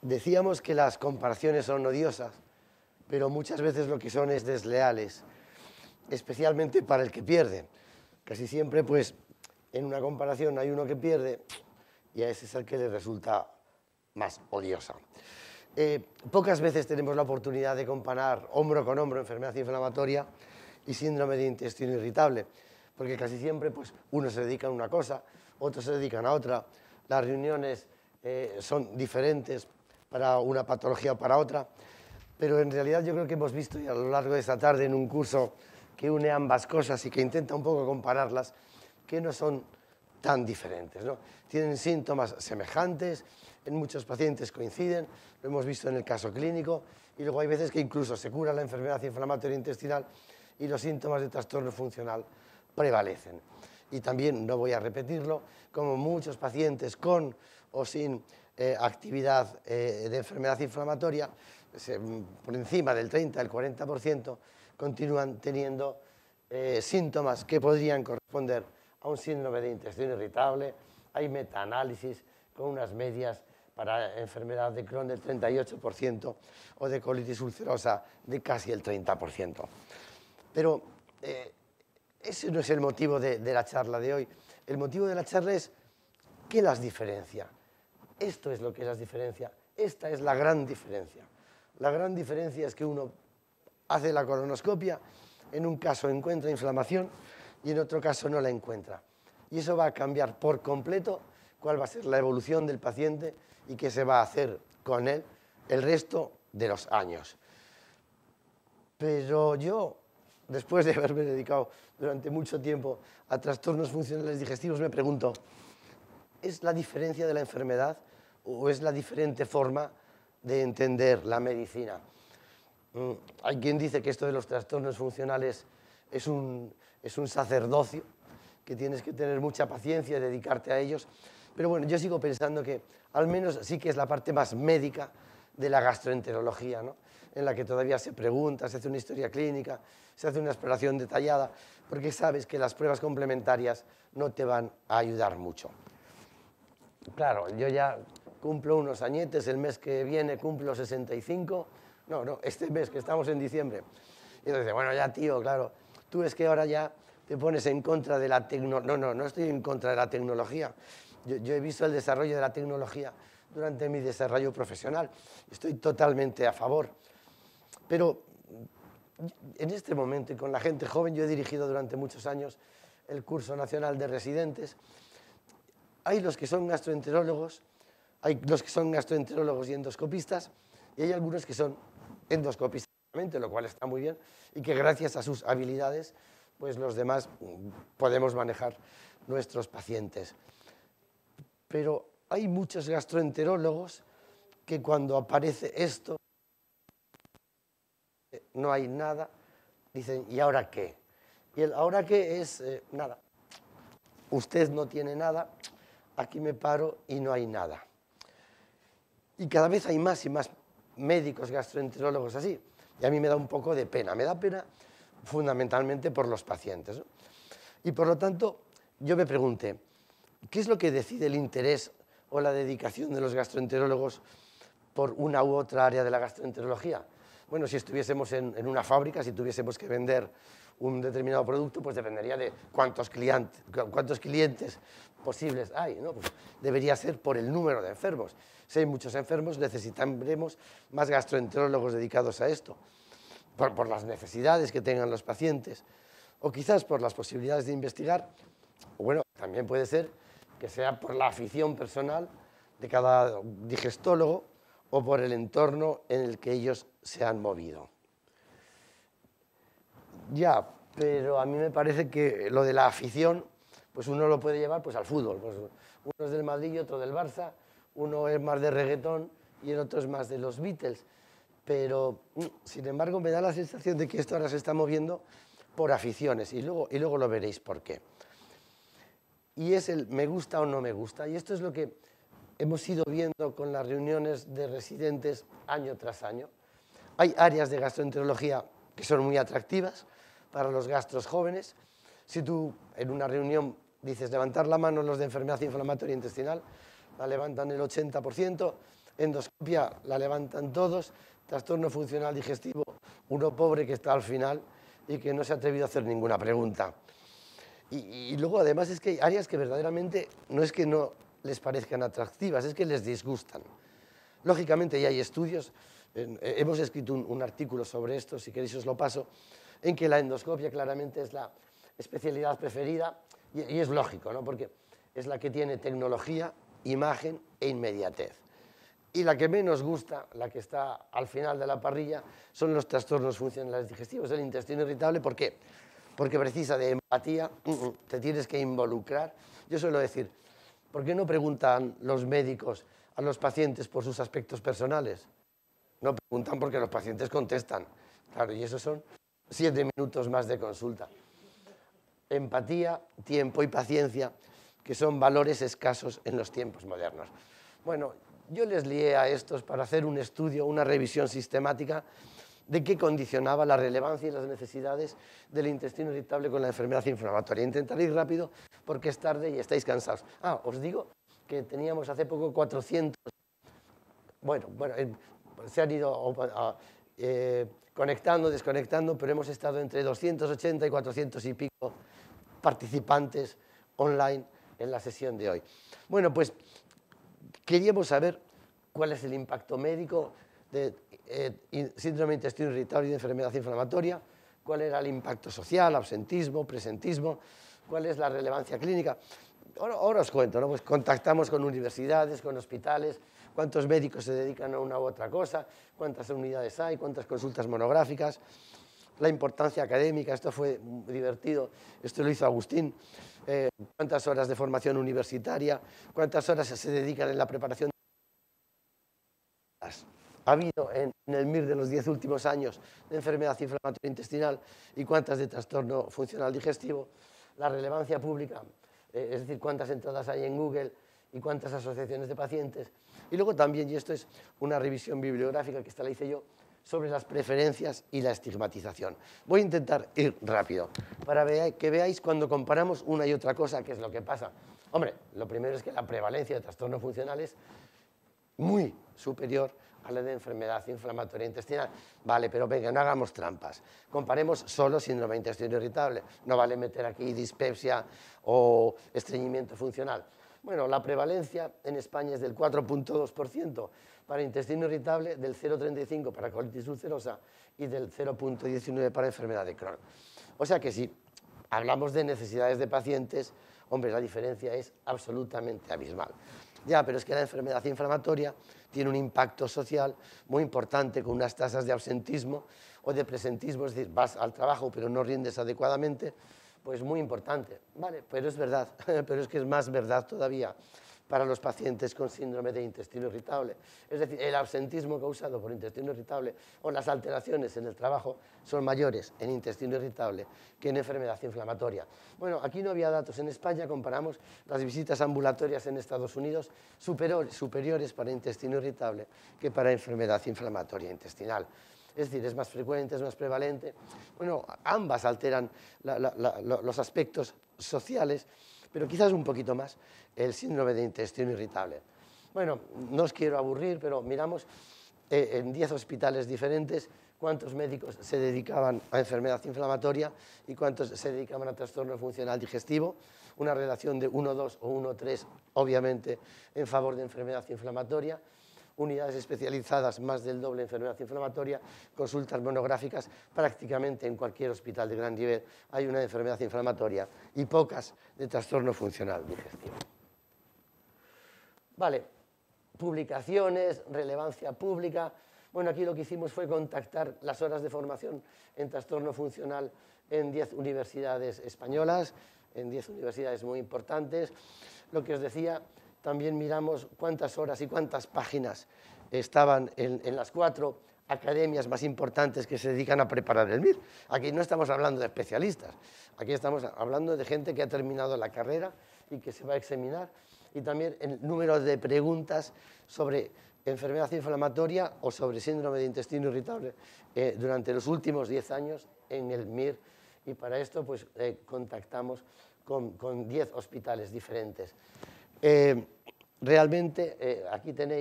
Decíamos que las comparaciones son odiosas, pero muchas veces lo que son es desleales, especialmente para el que pierde. Casi siempre, pues, en una comparación hay uno que pierde y a ese es el que le resulta más odiosa. Pocas veces tenemos la oportunidad de comparar hombro con hombro enfermedad inflamatoria y síndrome de intestino irritable, porque casi siempre pues, uno se dedica a una cosa, otros se dedican a otra, las reuniones son diferentes para una patología o para otra, pero en realidad yo creo que hemos visto ya a lo largo de esta tarde en un curso que une ambas cosas y que intenta un poco compararlas, que no son tan diferentes, ¿no? Tienen síntomas semejantes, en muchos pacientes coinciden, lo hemos visto en el caso clínico, y luego hay veces que incluso se cura la enfermedad inflamatoria intestinal y los síntomas de trastorno funcional prevalecen. Y también, no voy a repetirlo, como muchos pacientes con o sin actividad de enfermedad inflamatoria, por encima del 30, el 40%, continúan teniendo síntomas que podrían corresponder a un síndrome de intestino irritable. Hay metaanálisis con unas medias para enfermedad de Crohn del 38% o de colitis ulcerosa de casi el 30%. Pero ese no es el motivo de la charla de hoy. El motivo de la charla es ¿qué las diferencia? Esto es lo que las diferencia. Esta es la gran diferencia. La gran diferencia es que uno hace la colonoscopia, en un caso encuentra inflamación y en otro caso no la encuentra. Y eso va a cambiar por completo cuál va a ser la evolución del paciente y qué se va a hacer con él el resto de los años. Pero yo, después de haberme dedicado durante mucho tiempo a trastornos funcionales digestivos, me pregunto, ¿es la diferencia de la enfermedad o es la diferente forma de entender la medicina? Hay quien dice que esto de los trastornos funcionales es un sacerdocio, que tienes que tener mucha paciencia y dedicarte a ellos. Pero bueno, yo sigo pensando que al menos sí que es la parte más médica de la gastroenterología, ¿no? En la que todavía se pregunta, se hace una historia clínica, se hace una exploración detallada, porque sabes que las pruebas complementarias no te van a ayudar mucho. Claro, yo ya cumplo unos añetes, el mes que viene cumplo 65, no, este mes que estamos en diciembre. Y entonces, bueno, ya tío, claro, tú es que ahora ya te pones en contra de la tecnología. No estoy en contra de la tecnología. Yo he visto el desarrollo de la tecnología durante mi desarrollo profesional. Estoy totalmente a favor. Pero en este momento, y con la gente joven, yo he dirigido durante muchos años el curso nacional de residentes. Hay los que son gastroenterólogos, hay los que son gastroenterólogos y endoscopistas, y hay algunos que son endoscopistas, lo cual está muy bien, y que gracias a sus habilidades, pues los demás podemos manejar nuestros pacientes. Pero hay muchos gastroenterólogos que cuando aparece esto, no hay nada, dicen, ¿y ahora qué? Y el ahora qué es nada. Usted no tiene nada, aquí me paro y no hay nada. Y cada vez hay más y más médicos gastroenterólogos así. Y a mí me da un poco de pena. Me da pena fundamentalmente por los pacientes, ¿no? Y por lo tanto, yo me pregunté, ¿qué es lo que decide el interés o la dedicación de los gastroenterólogos por una u otra área de la gastroenterología? Bueno, si estuviésemos en una fábrica, si tuviésemos que vender un determinado producto, pues dependería de cuántos clientes posibles hay, ¿no? Pues debería ser por el número de enfermos. Si hay muchos enfermos, necesitaremos más gastroenterólogos dedicados a esto, por las necesidades que tengan los pacientes, o quizás por las posibilidades de investigar, o bueno, también puede ser que sea por la afición personal de cada digestólogo o por el entorno en el que ellos se han movido. Ya, pero a mí me parece que lo de la afición, pues uno lo puede llevar pues al fútbol. Pues uno es del Madrid y otro del Barça, uno es más de reggaetón y el otro es más de los Beatles. Pero, sin embargo, me da la sensación de que esto ahora se está moviendo por aficiones y luego lo veréis por qué. Y es el me gusta o no me gusta. Y esto es lo que hemos ido viendo con las reuniones de residentes año tras año. Hay áreas de gastroenterología que son muy atractivas para los gastros jóvenes. Si tú en una reunión dices levantar la mano los de enfermedad inflamatoria intestinal, la levantan el 80%, Endoscopia la levantan todos, trastorno funcional digestivo, uno pobre que está al final y que no se ha atrevido a hacer ninguna pregunta. Y luego además es que hay áreas que verdaderamente no es que no les parezcan atractivas, es que les disgustan. Lógicamente ya hay estudios, hemos escrito un artículo sobre esto, si queréis os lo paso, en que la endoscopia claramente es la especialidad preferida y es lógico, ¿no? Porque es la que tiene tecnología, imagen e inmediatez. Y la que menos gusta, la que está al final de la parrilla, son los trastornos funcionales digestivos del intestino irritable. ¿Por qué? Porque precisa de empatía, te tienes que involucrar. Yo suelo decir, ¿por qué no preguntan los médicos a los pacientes por sus aspectos personales? No preguntan porque los pacientes contestan. Claro, y esos son 7 minutos más de consulta. Empatía, tiempo y paciencia, que son valores escasos en los tiempos modernos. Bueno, yo les lié a estos para hacer un estudio, una revisión sistemática de qué condicionaba la relevancia y las necesidades del intestino irritable con la enfermedad inflamatoria. Intentaré ir rápido porque es tarde y estáis cansados. Os digo que teníamos hace poco 400, se han ido conectando, desconectando, pero hemos estado entre 280 y 400 y pico participantes online en la sesión de hoy. Bueno, pues queríamos saber cuál es el impacto médico de síndrome de intestino irritable y de enfermedad inflamatoria, cuál era el impacto social, absentismo, presentismo, cuál es la relevancia clínica. Ahora os cuento, ¿no? Pues contactamos con universidades, con hospitales, cuántos médicos se dedican a una u otra cosa, cuántas unidades hay, cuántas consultas monográficas, la importancia académica, esto fue divertido, esto lo hizo Agustín, cuántas horas de formación universitaria, cuántas horas se dedican en la preparación. Ha habido en el MIR de los 10 últimos años de enfermedad inflamatoria intestinal y cuántas de trastorno funcional digestivo, la relevancia pública, es decir, cuántas entradas hay en Google y cuántas asociaciones de pacientes. Y luego también, y esto es una revisión bibliográfica que esta la hice yo, sobre las preferencias y la estigmatización. Voy a intentar ir rápido para que veáis cuando comparamos una y otra cosa qué es lo que pasa. Hombre, lo primero es que la prevalencia de trastornos funcionales muy superior a la de enfermedad inflamatoria intestinal. Vale, pero venga, no hagamos trampas. Comparemos solo síndrome de intestino irritable. No vale meter aquí dispepsia o estreñimiento funcional. Bueno, la prevalencia en España es del 4,2% para intestino irritable, del 0,35% para colitis ulcerosa y del 0,19% para enfermedad de Crohn. O sea que si hablamos de necesidades de pacientes, hombre, la diferencia es absolutamente abismal. Ya, pero es que la enfermedad inflamatoria tiene un impacto social muy importante con unas tasas de ausentismo o de presentismo, es decir, vas al trabajo pero no rindes adecuadamente, pues muy importante. Vale, pero es verdad, pero es que es más verdad todavía para los pacientes con síndrome de intestino irritable. Es decir, el absentismo causado por intestino irritable o las alteraciones en el trabajo son mayores en intestino irritable que en enfermedad inflamatoria. Bueno, aquí no había datos. En España comparamos las visitas ambulatorias en Estados Unidos superiores para intestino irritable que para enfermedad inflamatoria intestinal. Es decir, es más frecuente, es más prevalente. Bueno, ambas alteran los aspectos sociales, pero quizás un poquito más el síndrome de intestino irritable. Bueno, no os quiero aburrir, pero miramos en 10 hospitales diferentes cuántos médicos se dedicaban a enfermedad inflamatoria y cuántos se dedicaban a trastorno funcional digestivo, una relación de 1,2 o 1,3, obviamente, en favor de enfermedad inflamatoria, unidades especializadas, más del doble enfermedad inflamatoria, consultas monográficas, prácticamente en cualquier hospital de gran nivel hay una enfermedad inflamatoria y pocas de trastorno funcional digestivo. Vale, publicaciones, relevancia pública. Bueno, aquí lo que hicimos fue contactar las horas de formación en trastorno funcional en 10 universidades españolas, en 10 universidades muy importantes. Lo que os decía, también miramos cuántas horas y cuántas páginas estaban en las 4 academias más importantes que se dedican a preparar el MIR. Aquí no estamos hablando de especialistas, aquí estamos hablando de gente que ha terminado la carrera y que se va a examinar, y también el número de preguntas sobre enfermedad inflamatoria o sobre síndrome de intestino irritable durante los últimos 10 años en el MIR, y para esto pues contactamos con 10 hospitales diferentes. Realmente aquí tenéis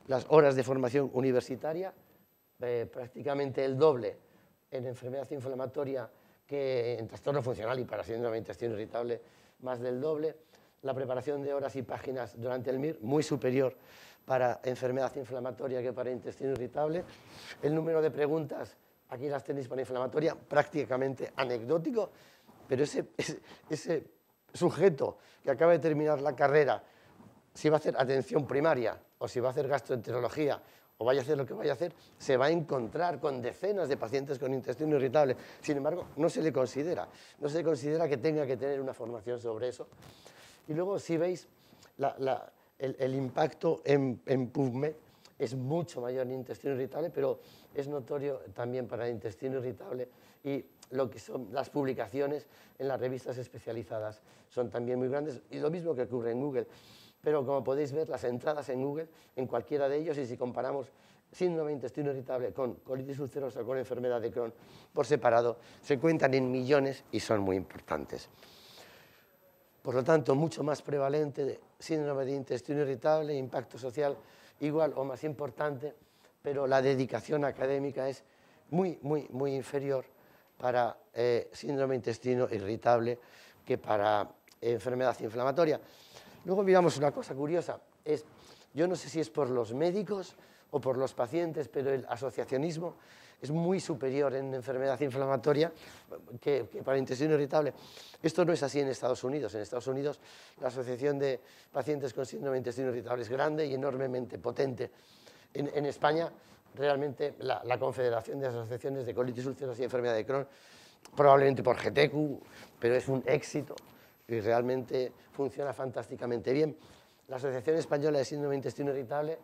las horas de formación universitaria, prácticamente el doble en enfermedad inflamatoria que en trastorno funcional y para síndrome de intestino irritable, más del doble. La preparación de horas y páginas durante el MIR, muy superior para enfermedad inflamatoria que para intestino irritable. El número de preguntas, aquí las tenéis para inflamatoria, prácticamente anecdótico, pero ese sujeto que acaba de terminar la carrera, si va a hacer atención primaria o si va a hacer gastroenterología o vaya a hacer lo que vaya a hacer, se va a encontrar con decenas de pacientes con intestino irritable. Sin embargo, no se le considera que tenga que tener una formación sobre eso. Y luego, si veis, el impacto en PubMed es mucho mayor en intestino irritable, pero es notorio también para el intestino irritable, y lo que son las publicaciones en las revistas especializadas son también muy grandes, y lo mismo que ocurre en Google. Pero como podéis ver, las entradas en Google, en cualquiera de ellos, y si comparamos síndrome de intestino irritable con colitis ulcerosa o con enfermedad de Crohn por separado, se cuentan en millones y son muy importantes. Por lo tanto, mucho más prevalente de síndrome de intestino irritable, impacto social igual o más importante, pero la dedicación académica es muy inferior para síndrome de intestino irritable que para enfermedad inflamatoria. Luego miramos una cosa curiosa, yo no sé si es por los médicos o por los pacientes, pero el asociacionismo es muy superior en enfermedad inflamatoria que para intestino irritable. Esto no es así en Estados Unidos. En Estados Unidos la asociación de pacientes con síndrome de intestino irritable es grande y enormemente potente. En España, realmente, la Confederación de Asociaciones de Colitis Ulcerosa y Enfermedad de Crohn, probablemente por GTQ, pero es un éxito y realmente funciona fantásticamente bien. La Asociación Española de Síndrome de Intestino Irritable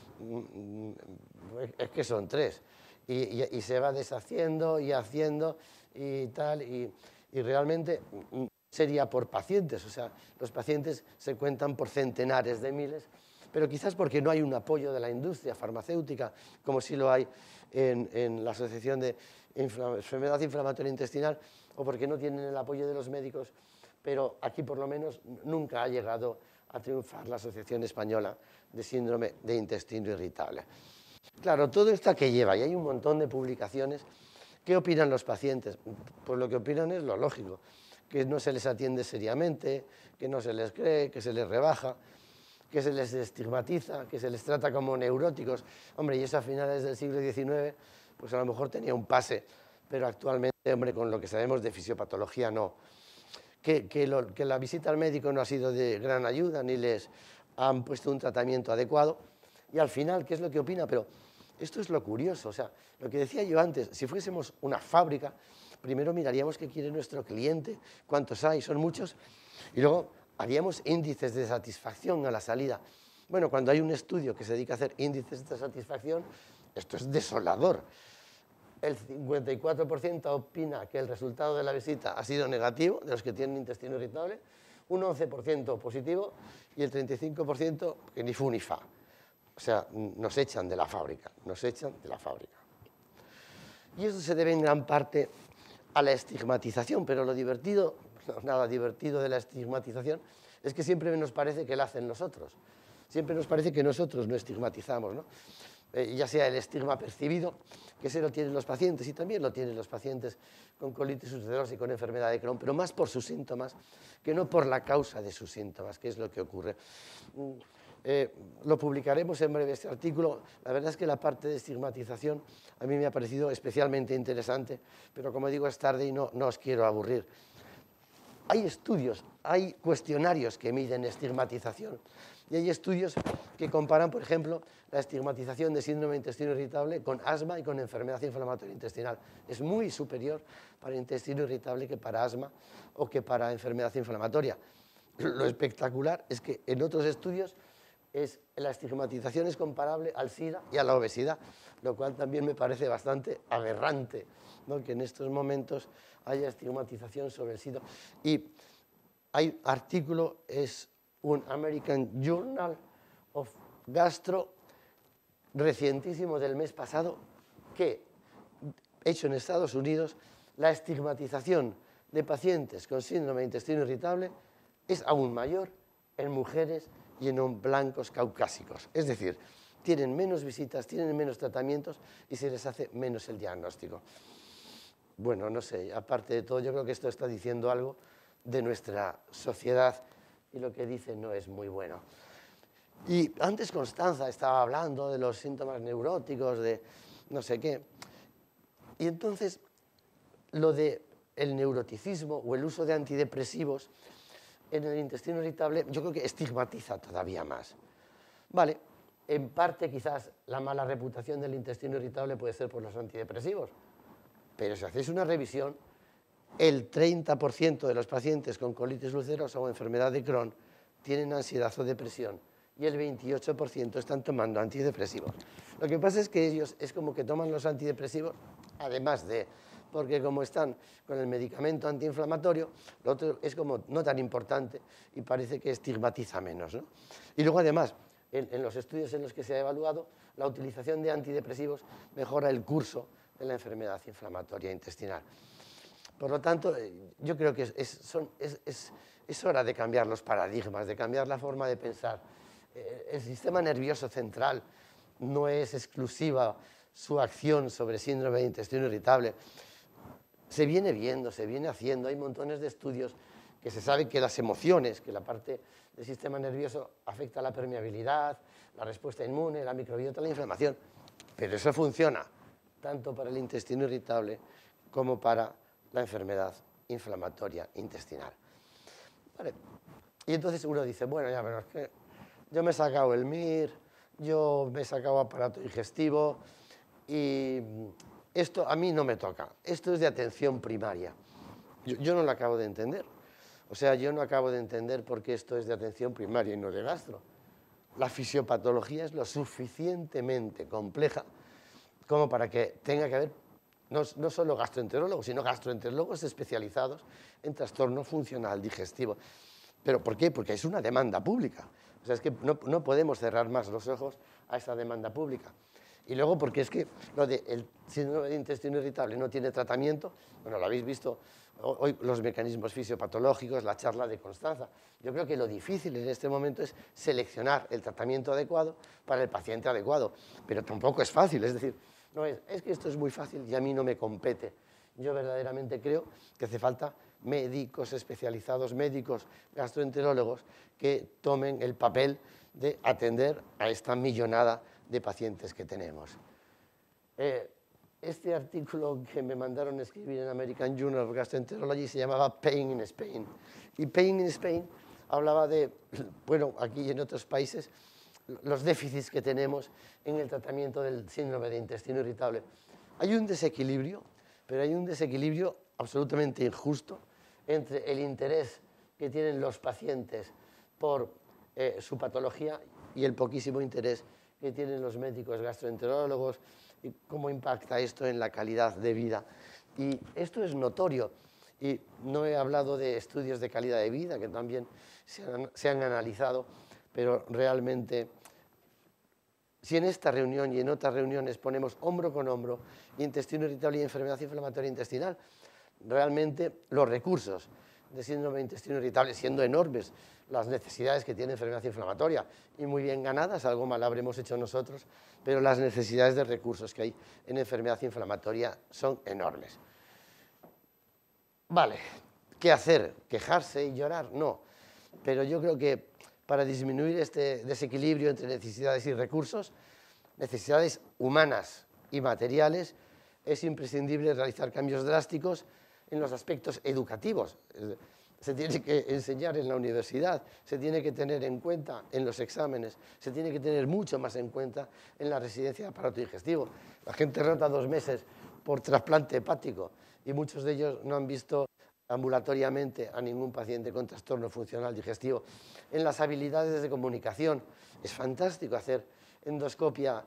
es que son 3 y se va deshaciendo y haciendo y tal, y realmente sería por pacientes, o sea, los pacientes se cuentan por centenares de miles, pero quizás porque no hay un apoyo de la industria farmacéutica, como sí lo hay en la Asociación de Enfermedad Inflamatoria Intestinal, o porque no tienen el apoyo de los médicos, pero aquí por lo menos nunca ha llegado a triunfar la Asociación Española de Síndrome de Intestino Irritable. Claro, todo esto a qué lleva, y hay un montón de publicaciones. ¿Qué opinan los pacientes? Pues lo que opinan es lo lógico, que no se les atiende seriamente, que no se les cree, que se les rebaja, que se les estigmatiza, que se les trata como neuróticos. Hombre, y eso a finales del siglo XIX, pues a lo mejor tenía un pase, pero actualmente, hombre, con lo que sabemos de fisiopatología, no. Que la visita al médico no ha sido de gran ayuda, ni les han puesto un tratamiento adecuado. Y al final, ¿qué es lo que opina? Pero esto es lo curioso, o sea, lo que decía yo antes, si fuésemos una fábrica, primero miraríamos qué quiere nuestro cliente, cuántos hay, son muchos, y luego haríamos índices de satisfacción a la salida. Bueno, cuando hay un estudio que se dedica a hacer índices de satisfacción, esto es desolador. El 54% opina que el resultado de la visita ha sido negativo, de los que tienen intestino irritable, un 11% positivo y el 35% que ni fu ni fa. O sea, nos echan de la fábrica, nos echan de la fábrica. Y eso se debe en gran parte a la estigmatización, pero lo divertido, no, nada divertido de la estigmatización, es que siempre nos parece que la hacen nosotros. Siempre nos parece que nosotros no estigmatizamos, ¿no? Ya sea el estigma percibido, que ese lo tienen los pacientes y también lo tienen los pacientes con colitis ulcerosa y con enfermedad de Crohn, pero más por sus síntomas que no por la causa de sus síntomas, que es lo que ocurre. Lo publicaremos en breve este artículo. La verdad es que la parte de estigmatización a mí me ha parecido especialmente interesante, pero como digo es tarde y no os quiero aburrir. Hay estudios, hay cuestionarios que miden estigmatización y hay estudios que comparan, por ejemplo, la estigmatización de síndrome de intestino irritable con asma y con enfermedad inflamatoria intestinal. Es muy superior para intestino irritable que para asma o que para enfermedad inflamatoria. Lo espectacular es que en otros estudios la estigmatización es comparable al SIDA y a la obesidad, lo cual también me parece bastante aberrante, ¿no? Que en estos momentos haya estigmatización sobre el SIDA. Y hay artículo, es un American Journal of Gastro, recientísimo del mes pasado, que, hecho en Estados Unidos, la estigmatización de pacientes con síndrome de intestino irritable es aún mayor en mujeres y en blancos caucásicos. Es decir, tienen menos visitas, tienen menos tratamientos y se les hace menos el diagnóstico. Bueno, no sé, aparte de todo, yo creo que esto está diciendo algo de nuestra sociedad y lo que dice no es muy bueno. Y antes Constanza estaba hablando de los síntomas neuróticos, de no sé qué. Y entonces, lo del neuroticismo o el uso de antidepresivos en el intestino irritable, yo creo que estigmatiza todavía más. Vale, en parte quizás la mala reputación del intestino irritable puede ser por los antidepresivos, pero si hacéis una revisión, el 30% de los pacientes con colitis ulcerosa o enfermedad de Crohn tienen ansiedad o depresión y el 28% están tomando antidepresivos. Lo que pasa es que ellos es como que toman los antidepresivos, además de, porque como están con el medicamento antiinflamatorio, lo otro es como no tan importante y parece que estigmatiza menos, ¿no? Y luego además, en los estudios en los que se ha evaluado, la utilización de antidepresivos mejora el curso de la enfermedad inflamatoria intestinal. Por lo tanto, yo creo que es hora de cambiar los paradigmas, de cambiar la forma de pensar. El sistema nervioso central no es exclusiva su acción sobre síndrome de intestino irritable. Se viene viendo, se viene haciendo, hay montones de estudios que se sabe que las emociones, que la parte del sistema nervioso afecta a la permeabilidad, la respuesta inmune, la microbiota, la inflamación. Pero eso funciona tanto para el intestino irritable como para la enfermedad inflamatoria intestinal. Vale. Y entonces uno dice, bueno, ya, pero es que yo me he sacado el MIR, yo me he sacado aparato digestivo y esto a mí no me toca. Esto es de atención primaria. Yo no lo acabo de entender. O sea, yo no acabo de entender por qué esto es de atención primaria y no de gastro. La fisiopatología es lo suficientemente compleja como para que tenga que haber no solo gastroenterólogos, sino gastroenterólogos especializados en trastorno funcional digestivo. ¿Pero por qué? Porque es una demanda pública. O sea, es que no podemos cerrar más los ojos a esa demanda pública. Y luego porque es que lo del síndrome de intestino irritable no tiene tratamiento, bueno, lo habéis visto hoy, los mecanismos fisiopatológicos, la charla de Constanza. Yo creo que lo difícil en este momento es seleccionar el tratamiento adecuado para el paciente adecuado, pero tampoco es fácil, es decir, no es que esto es muy fácil y a mí no me compete. Yo verdaderamente creo que hace falta médicos especializados, médicos gastroenterólogos que tomen el papel de atender a esta millonada de pacientes que tenemos. Este artículo que me mandaron a escribir en American Journal of Gastroenterology se llamaba Pain in Spain. Y Pain in Spain hablaba de, bueno, aquí y en otros países, los déficits que tenemos en el tratamiento del síndrome de intestino irritable. Hay un desequilibrio, pero hay un desequilibrio absolutamente injusto entre el interés que tienen los pacientes por su patología y el poquísimo interés que tienen los médicos gastroenterólogos y cómo impacta esto en la calidad de vida. Y esto es notorio. Y no he hablado de estudios de calidad de vida, que también se han analizado, pero realmente, si en esta reunión y en otras reuniones ponemos hombro con hombro intestino irritable y enfermedad inflamatoria intestinal, realmente los recursos de síndrome de intestino irritable, siendo enormes las necesidades que tiene enfermedad inflamatoria y muy bien ganadas, algo mal habremos hecho nosotros, pero las necesidades de recursos que hay en enfermedad inflamatoria son enormes. Vale, ¿qué hacer? ¿Quejarse y llorar? No, pero yo creo que para disminuir este desequilibrio entre necesidades y recursos, necesidades humanas y materiales, es imprescindible realizar cambios drásticos en los aspectos educativos. Se tiene que enseñar en la universidad, se tiene que tener en cuenta en los exámenes, se tiene que tener mucho más en cuenta en la residencia de aparato digestivo. La gente rota 2 meses por trasplante hepático y muchos de ellos no han visto ambulatoriamente a ningún paciente con trastorno funcional digestivo. En las habilidades de comunicación es fantástico hacer endoscopia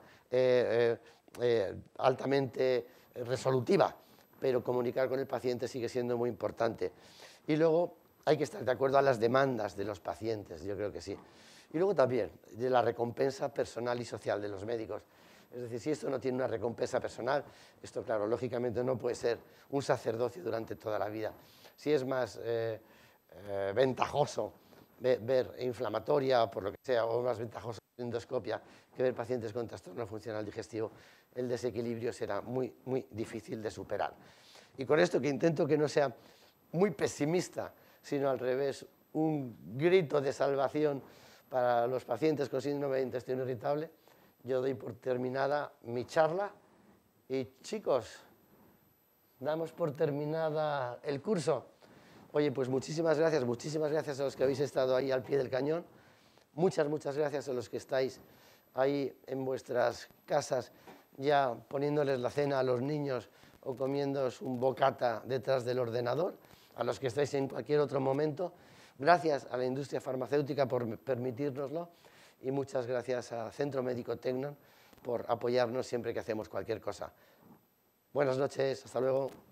altamente resolutiva, pero comunicar con el paciente sigue siendo muy importante. Y luego hay que estar de acuerdo a las demandas de los pacientes, yo creo que sí. Y luego también de la recompensa personal y social de los médicos. Es decir, si esto no tiene una recompensa personal, esto, claro, lógicamente no puede ser un sacerdocio durante toda la vida. Si es más ventajoso ver inflamatoria, por lo que sea, o más ventajoso endoscopia que ver pacientes con trastorno funcional digestivo, el desequilibrio será muy, muy difícil de superar. Y con esto, que intento que no sea muy pesimista, sino al revés, un grito de salvación para los pacientes con síndrome de intestino irritable, yo doy por terminada mi charla y, chicos, damos por terminada el curso. Oye, pues muchísimas gracias a los que habéis estado ahí al pie del cañón. Muchas gracias a los que estáis ahí en vuestras casas ya poniéndoles la cena a los niños o comiéndoos un bocata detrás del ordenador, a los que estáis en cualquier otro momento. Gracias a la industria farmacéutica por permitírnoslo y muchas gracias a Centro Médico Tecnon por apoyarnos siempre que hacemos cualquier cosa. Buenas noches, hasta luego.